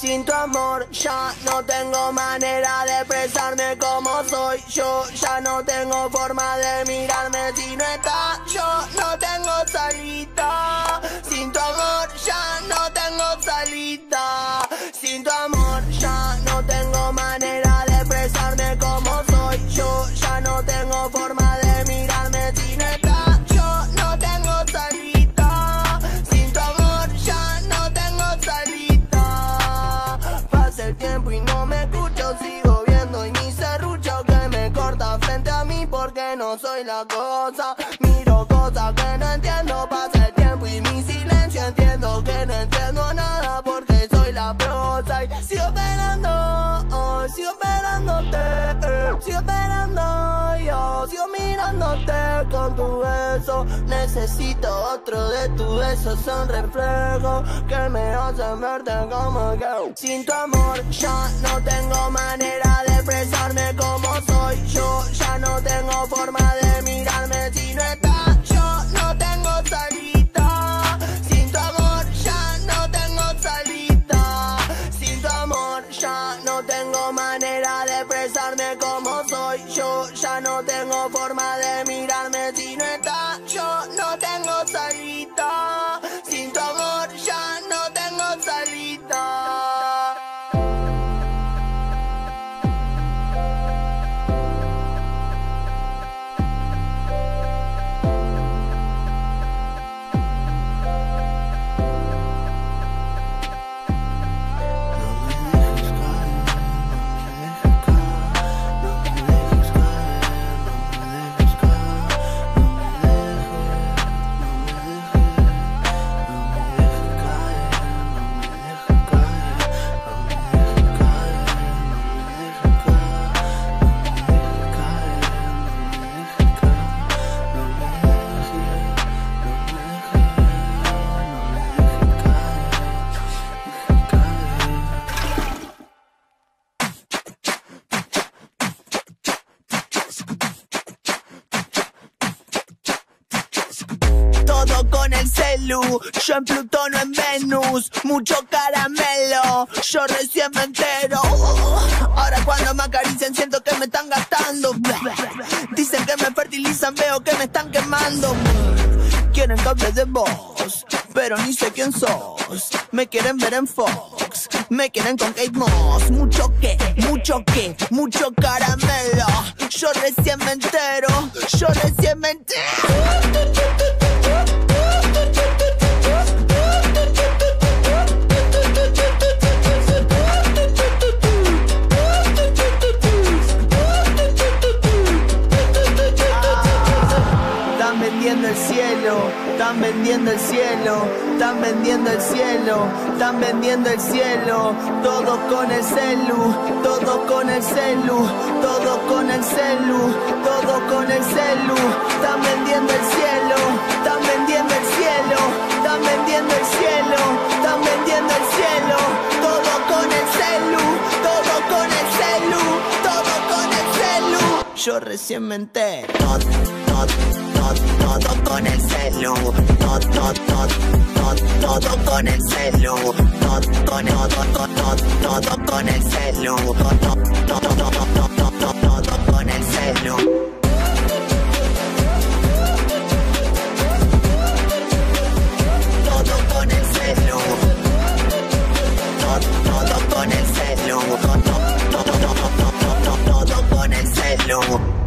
Sin tu amor ya no tengo manera de expresarme como soy. Yo ya no tengo forma de mirarme si no estás. Yo no tengo salida. Sin tu amor ya no tengo salida. Sin tu amor ya no tengo manera de expresarme como soy. Yo ya no tengo forma de mirarme si no estás. Yo no tengo salida. Sin tu amor ya no tengo salida. Pasa el tiempo y no me escucho, sigo viendo y mi serrucho que me corta frente a mí porque no soy la cosa. Miro cosas que no entiendo, pasa el tiempo y mi silencio entiendo que no entiendo nada porque soy la prosa. Y sigo esperando, sigo esperándote, sigo esperando yo, sigo mirándote con tu beso. Necesito otro de tus besos, son reflejos que me hacen verte como yo. Sin tu amor ya no tengo manera de expresarme como soy. Yo ya no tengo forma de mirarme si no estás. Yo no tengo salida. Sin tu amor ya no tengo salida. Sin tu amor ya no tengo manera de expresarme como soy. Yo ya no tengo forma de mirarme si no estás. Yo no tengo salida. Sin tu amor ya no tengo salida. Todo con el celu, yo en Plutón o en Venus, mucho caramelo, yo recién me entero. Ahora cuando me acarician siento que me están gastando. Dicen que me fertilizan, veo que me están quemando. Quieren que hable de vos, pero ni sé quién sos. Me quieren ver en Fox, me quieren con Kate Moss. Mucho caramelo. Yo recién me entero, yo recién me entero. El cielo, están vendiendo el cielo, están vendiendo el cielo, están vendiendo el cielo, todo con el celu, todo con el celu, todo con el celu, todo con el celu, están vendiendo el cielo, están vendiendo el cielo, están vendiendo el cielo, están vendiendo el cielo, todo con el celu, todo con el celu, todo con el celu. Yo recién me enteré. Todo con el celu, todo con el celu, todo con el celu, todo con el celu, todo con el celu, todo con el celu, todo con el celu.